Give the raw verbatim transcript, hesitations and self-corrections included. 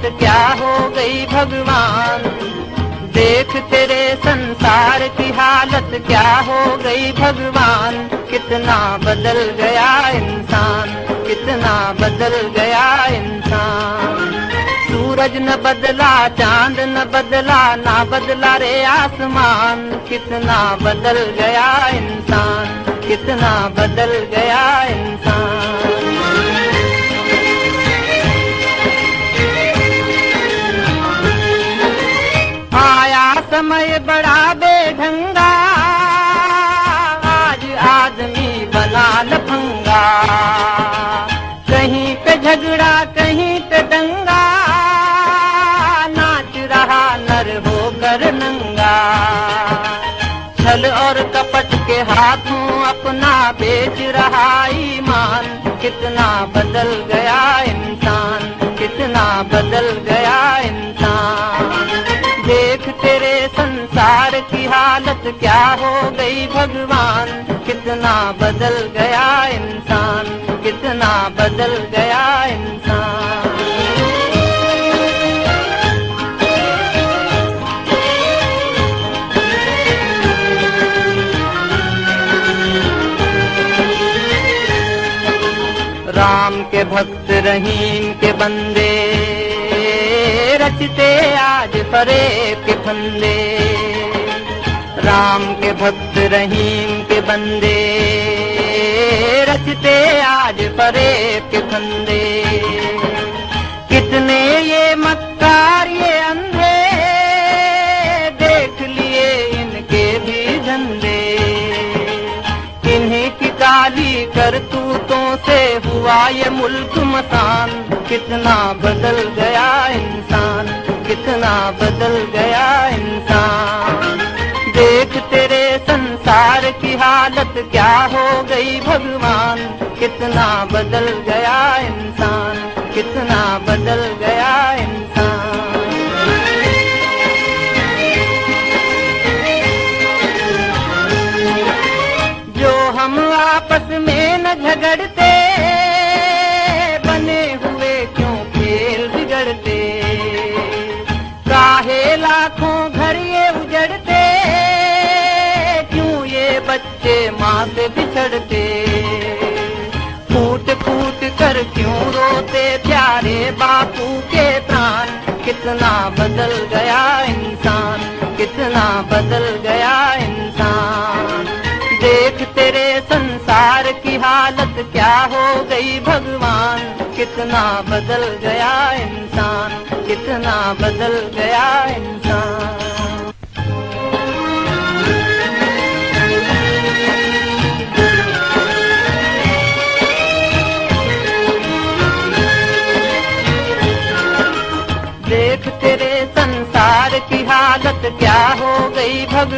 क्या हो गई भगवान। देख तेरे संसार की हालत क्या हो गई भगवान। कितना बदल गया इंसान, कितना बदल गया इंसान। सूरज न बदला, चांद न बदला, ना बदला रे आसमान। कितना बदल गया इंसान, कितना बदल गया इंसान। आया समय बड़ा बेढंगा, आज आदमी बना लफंगा। कहीं पे झगड़ा कहीं पे दंगा, नाच रहा नर होकर नंगा। छल और कपट के हाथों अपना बेच रहा ईमान। कितना बदल गया इंसान, कितना बदल गया इंसान। देख तेरे संसार की हालत क्या हो गई भगवान। कितना बदल गया इंसान, कितना बदल गया इंसान। राम के भक्त रहीम के बंदे, रचते आज फरेब के फंदे। राम के भक्त रहीम के बंदे, रचते आज फरेब के फंदे। कितने ये मक्कार ये अंधे, देख लिए इनके भी झंडे। इन्हीं की काली करतूतों से हुआ ये मुल्क मसान। कितना बदल गया इंसान, कितना बदल गया इंसान। देख तेरे संसार की हालत क्या हो गई भगवान। कितना बदल गया इंसान, कितना बदल गया इंसान। जो हम आपस में न झगड़ते, बने हुए क्यों खेल बिगड़ते। काहे लाखों घर ये उजड़ते, क्यों ये बच्चे माँ से बिछड़ते। फूट फूट कर क्यों रोते प्यारे बापू के प्राण। कितना बदल गया इंसान, कितना बदल गया इंसान। देख तेरे संसार की हालत क्या हो गई भगवान। कितना बदल गया इंसान, कितना बदल गया